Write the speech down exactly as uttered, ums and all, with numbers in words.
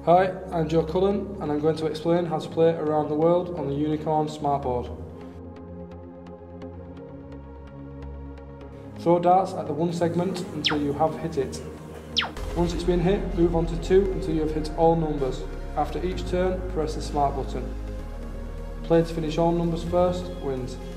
Hi, I'm Joe Cullen and I'm going to explain how to play around the world on the Unicorn Smartboard. Throw darts at the one segment until you have hit it. Once it's been hit, move on to two until you have hit all numbers. After each turn, press the smart button. Player to finish all numbers first wins.